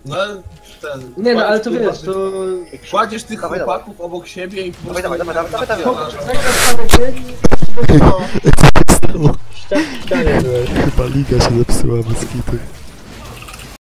No, ten... Nie no, ale to kładziesz, wiesz, to... Kładziesz tych Dawaj, chłopaków obok siebie i po Dawaj, prostu... dawaj, dawaj, dawaj, dawaj. Zagrasz parę gier i... Co tak stało? Ścianie byłeś. Chyba liga się zepsuła bez kitu.